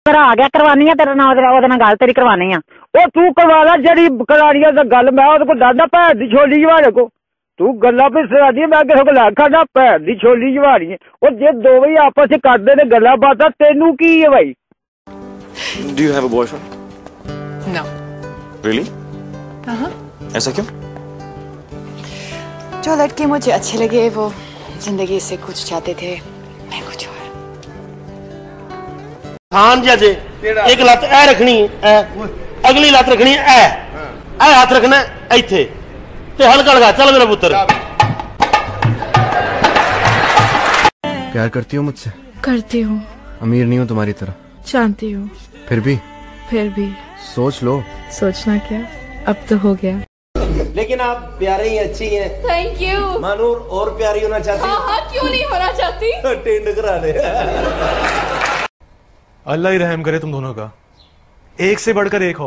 आ गया करवानी है तेरे नाल गल तेरी करवानी है ओ तू करवा ला जेडी करानी है गल मैं ओदे को दादा भैन दी छोली जवाड़े को तू गल्ला पे सरादी मैं किसे को लैखा ना भैन दी छोली जवाड़ी है ओ जे दो भाई आपस च करदे ने गल्ला बातां तेनू की है भाई Do you have a boyfriend? No. Really? ऐसा क्यों? जो लड़के मुझे अच्छे लगे वो जिंदगी से कुछ चाहते थे मैं कुछ और। खान जजे एक लत ए रखनी है अगली लत रखनी है ए हाथ रखना है इथे ते हल्का लगा चल मेरा पुत्र। प्यार करती हो मुझसे? करती हूँ। अमीर नहीं हूँ तुम्हारी तरह। जानती हूँ। फिर भी सोच लो। सोचना क्या, अब तो हो गया। लेकिन आप प्यारे ही अच्छी हैं। Thank you. मानूर और प्यारी होना चाहती? हाँ क्यों नहीं होना चाहती। टेंड करा दे। अल्लाह ही रहम करे तुम दोनों का, एक से बढ़कर एक हो।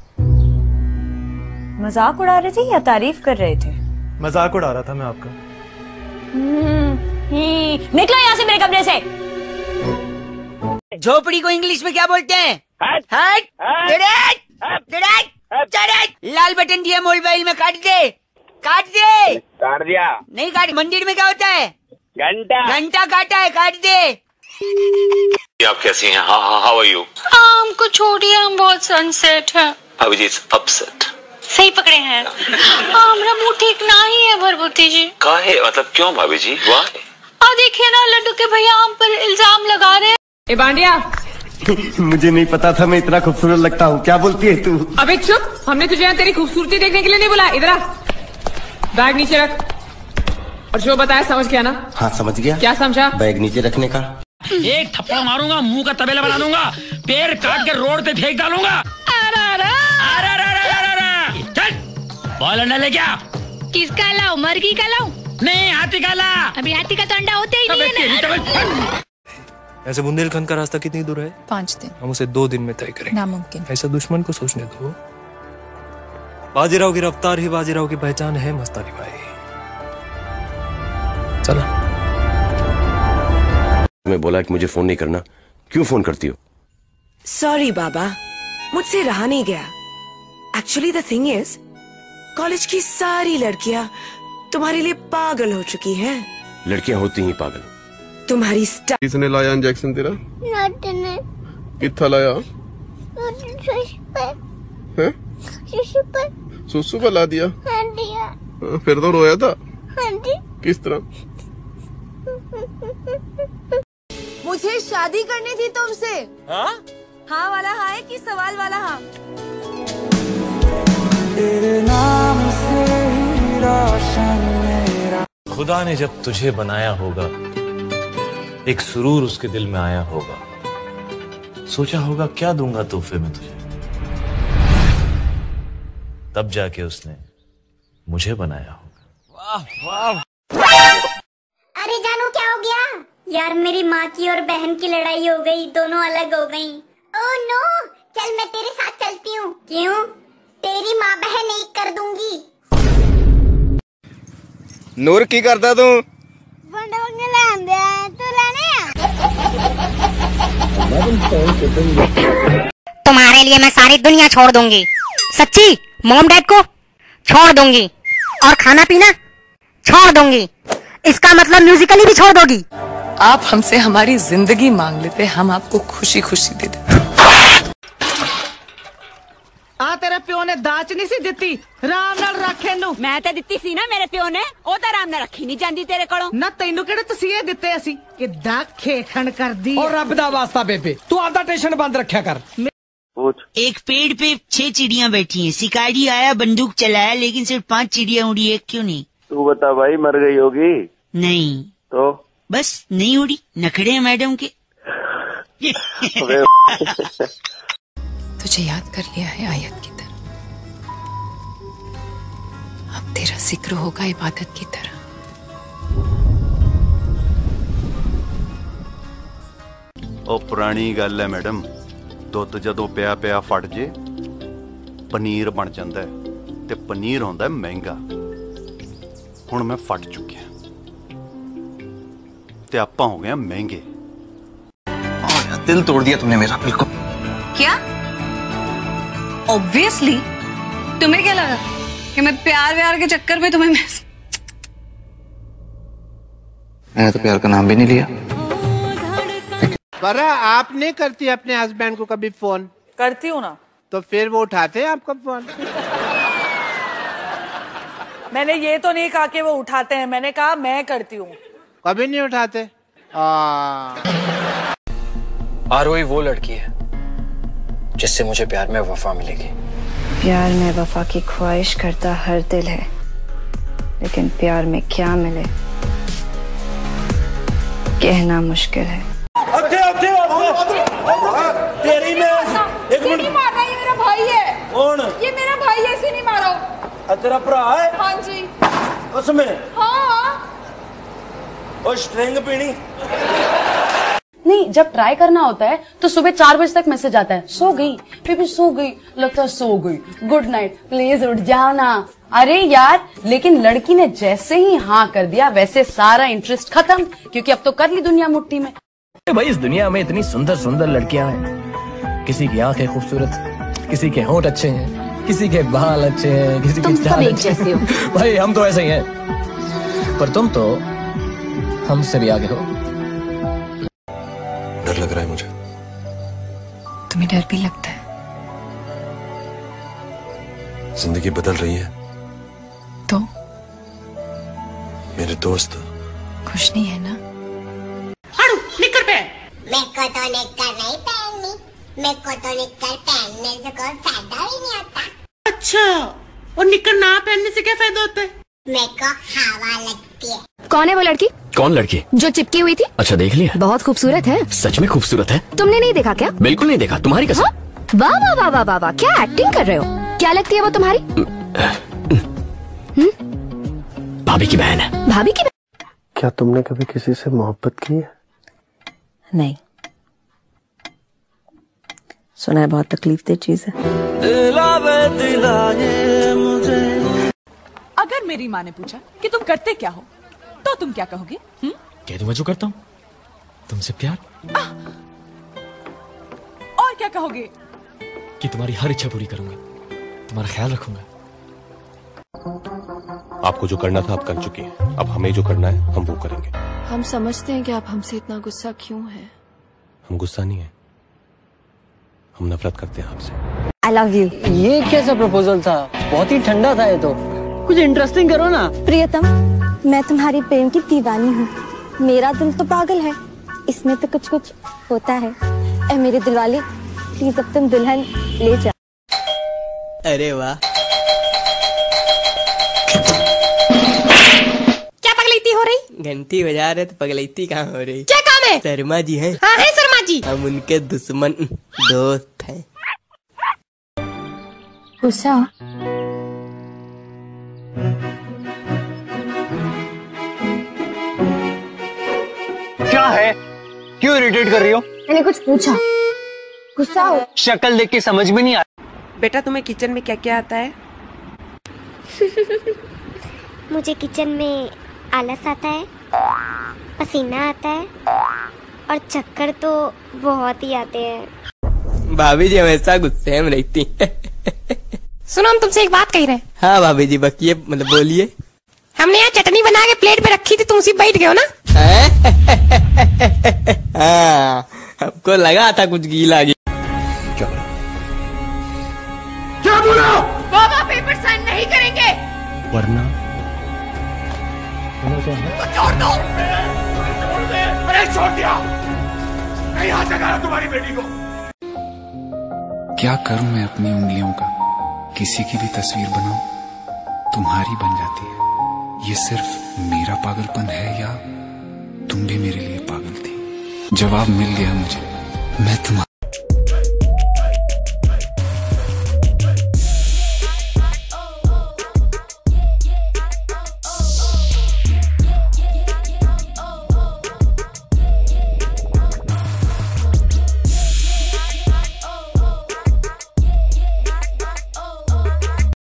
मजाक उड़ा रहे थे या तारीफ कर रहे थे? मजाक उड़ा रहा था मैं आपका। निकलो यहाँ से मेरे कमरे से। झोपड़ी को इंग्लिश में क्या बोलते हैं? लाल बटन दिया मोबाइल में, काट दे। काट दिया। नहीं काट। मंदिर में क्या होता है? घंटा काटा है, काट दे। आप कैसी हैं? How are you? हमको छोड़िए, हम बहुत सनसेट है। भाभी जी इज अपसेट। सही पकड़े हैं। हमारा मुंह ठीक ना ही है भरभूति जी। काहे मतलब क्यों भाभी जी? वाह देखिए ना लड्डू के भैया हम पर इल्जाम लगा रहे हैं। ए बांडिया मुझे नहीं पता था मैं इतना खूबसूरत लगता हूँ। क्या बोलती है तू? अबे चुप, हमने तुझे यहाँ तेरी खूबसूरती देखने के लिए नहीं बुलाया। इधर आ, बैग नीचे रख। और जो बताया समझ गया ना? हाँ समझ गया। क्या समझा? बैग नीचे रखने का। एक थप्पड़ मारूंगा, मुंह का तबेला बना दूंगा, पैर काट के रोड पे फेंक डालूंगा। बॉल अंडा ले क्या? किसका लाऊं, मर्गी का लाऊं? नहीं, हाथी का ला। अभी हाथी का तो अंडा होता ही नहीं है। ऐसे बुंदेलखंड का रास्ता कितनी दूर है? 5 दिन। हम उसे 2 दिन में तय करेंगे। नामुमकिन। ऐसा दुश्मन को सोचने दो। बाजीराव की रफ्तार ही बाजीराव की पहचान है मस्तानी भाई। चला। मैं बोला कि मुझे फोन नहीं करना, क्यों फोन करती हो? सॉरी बाबा, मुझसे रहा नहीं गया। Actually the thing is, college की सारी लड़कियां तुम्हारे लिए पागल हो चुकी हैं। लड़कियां होती ही पागल। तुम्हारी किसने लाया इंजेक्शन तेरा? ने। कितना लाया? सुसु पर ला दिया? हाँ, फिर तो रोया था? किस तरह? मुझे शादी करनी थी तुमसे। हाँ वाला हाँ है कि सवाल वाला हाँ? तेरे नाम से ही रोशन मेरा। खुदा ने जब तुझे बनाया होगा, एक सुरूर उसके दिल में आया होगा, सोचा होगा क्या दूंगा तोहफे में तुझे, तब जाके उसने मुझे बनाया होगा। वाह वाह। अरे जानू क्या हो गया? यार मेरी माँ की और बहन की लड़ाई हो गई, दोनों अलग हो गई। ओह नो, चल मैं तेरे साथ चलती हूँ। क्यों? तेरी माँ बहन एक कर दूंगी। नूर की करता तू? तुम्हारे लिए मैं सारी दुनिया छोड़ दूंगी। सच्ची, मॉम डैड को छोड़ दूंगी और खाना पीना छोड़ दूंगी। इसका मतलब म्यूजिकली भी छोड़ दोगी। आप हमसे हमारी जिंदगी मांग लेते, हम आपको खुशी खुशी दे देते। आ तेरे प्यो ने दाच नहीं सी दिती, राम नाल रखे नू। मैं ते दिती सी ना मेरे प्यो ने, ओ ते राम नाल रखी नहीं जांदी तेरे कोलों। ना तैनू केड़े तसीहे दिते असी कि दा खेखण कर दी। और रब दा वास्ता बेबे तू आपदा टेंशन बंद रखा कर। एक पेड़ पे 6 चिड़ियां बैठी हैं, शिकारी आया बंदूक चलाया लेकिन सिर्फ 5 चिड़ियां उड़ी, एक क्यों नहीं? तू बता भाई, मर गई होगी? नहीं तो बस नहीं उड़ी, नखड़े हैं मैडम के। तुझे याद कर लिया है आयत की तरह, अब तेरा जिक्र होगा इबादत की तरह। ਉਹ ਪੁਰਾਣੀ ਗੱਲ ਹੈ ਮੈਡਮ, ਦੁੱਧ ਜਦੋਂ ਪਿਆ ਪਿਆ ਫਟ ਜੇ ਪਨੀਰ ਬਣ ਜਾਂਦਾ ਹੈ ਤੇ ਪਨੀਰ ਹੁੰਦਾ ਮਹਿੰਗਾ। ਹੁਣ ਮੈਂ ਫਟ ਚੁੱਕਿਆ ਤੇ ਆਪਾਂ ਹੋ ਗਏ ਮਹਿੰਗੇ। दिल तोड़ दिया तुमने मेरा, बिल्कुल। क्या? ऑब्वियसली। तुम्हें क्या लगा कि मैं प्यार व्यार के चक्कर में तुम्हें मैंने तो प्यार का नाम भी नहीं लिया। पर आप नहीं करती अपने हस्बैंड को कभी फोन? करती हूँ ना। तो फिर वो उठाते हैं आपका फोन? मैंने ये तो नहीं कहा कि वो उठाते हैं, मैंने कहा मैं करती हूँ। कभी नहीं उठाते? आरोही वो लड़की है जिससे मुझे प्यार में वफा मिलेगी। प्यार में वफा की ख्वाहिश करता हर दिल है, लेकिन प्यार में क्या मिले कहना मुश्किल है। तेरी में एक मिनट मार रहा है, ये मेरा भाई है। कौन? ये मेरा भाई है, इसे नहीं मारो। तेरा भरा है? हाँ जी। उसमें? हाँ। और स्ट्रिंग पीनी? नहीं, जब ट्राई करना होता है तो सुबह 4 बजे तक मैसेज आता है, सो गई बेबी, सो गई, लगता है सो गई, गुड नाइट, प्लीज उठ जाओ ना। अरे यार, लेकिन लड़की ने जैसे ही हाँ कर दिया वैसे सारा इंटरेस्ट खत्म, क्योंकि अब तो कर ली दुनिया मुट्ठी में। भाई इस दुनिया में इतनी सुंदर सुंदर लड़कियां हैं, किसी की आंखें खूबसूरत, किसी के होंठ अच्छे हैं, किसी के बाल अच्छे हैं, किसी तुम के सब एक जैसे हो। भाई हम तो ऐसे ही हैं, पर तुम तो हमसे भी आगे हो। डर लग रहा है मुझे। तुम्हें डर भी लगता है? जिंदगी बदल रही है तो मेरे दोस्त खुश नहीं है ना? हड़ू निकर पहन। मेरे को तो निकर नहीं पहननी, मेरे को तो निकर पहनने से कोई फायदा ही नहीं होता। अच्छा, और निकर ना पहनने से क्या फायदा होता है? मेरे को हवा लगती है। कौन है वो लड़की? कौन लड़की? जो चिपकी हुई थी। अच्छा, देख लिया? बहुत खूबसूरत है। सच में खूबसूरत है? तुमने नहीं देखा क्या? बिल्कुल नहीं देखा, तुम्हारी कसम। वाह वाह वाह वाह वाह वाह, क्या एक्टिंग कर रहे हो? क्या लगती है वो तुम्हारी? भाभी की बहन है। भाभी की बहन? क्या तुमने कभी किसी से मोहब्बत की है? नहीं। सुना है बहुत तकलीफ दे चीज है। अगर मेरी माँ ने पूछा कि तुम करते क्या हो, तो तुम क्या कहोगे? कह दूंगा जो करता हूँ, तुमसे प्यार। और क्या कहोगे? कि तुम्हारी हर इच्छा पूरी करूंगा, तुम्हारा ख्याल रखूंगा। आपको जो करना था आप कर चुकी हैं, अब हमें जो करना है हम वो करेंगे। हम समझते हैं कि आप हमसे इतना गुस्सा क्यों है। हम गुस्सा नहीं है, हम नफरत करते हैं आपसे। I love you। ये कैसा प्रपोजल था? बहुत ही ठंडा था ये तो। कुछ इंटरेस्टिंग करो ना। प्रियतम, मैं तुम्हारी प्रेम की दीवानी हूँ। मेरा दिल तो पागल है, इसमें तो कुछ कुछ होता है। ऐ मेरे दिलवाले, प्लीज अब तुम दुल्हन ले जा। अरे वाह, क्या पगलैती हो रही? घंटी बजा रहे तो पगलैती कहाँ हो रही? क्या काम है? शर्मा जी हैं। हाँ है शर्मा जी। हम उनके दुश्मन दोस्त हैं। गुस्सा? क्या है? क्यों इरिटेट कर रही हो? मैंने कुछ पूछा, गुस्सा हो? शक्ल देख के समझ में नहीं आ। बेटा तुम्हें किचन में क्या क्या आता है? मुझे किचन में आलस आता है, पसीना आता है और चक्कर तो बहुत ही आते हैं। भाभी जी हमेशा गुस्से में रहती हैं। सुनो, हम तुमसे एक बात कह रहे हैं। हाँ भाभी जी, बकिए, मतलब बोलिए। हमने यहाँ चटनी बना के प्लेट पे रखी थी, तुम उसी बैठ गए हो ना? हाँ, हमको लगा था कुछ गीला क्या बोला? बाबा पेपर साइन नहीं करेंगे वरना छोड़ दो। अरे छोड़ दिया, मैं यहाँ जगा तुम्हारी बेटी को। क्या करूं मैं अपनी उंगलियों का? किसी की भी तस्वीर बनाऊं, तुम्हारी बन जाती है। ये सिर्फ मेरा पागलपन है या तुम भी मेरे लिए पागल थी? जवाब मिल गया मुझे, मैं तुम्हारा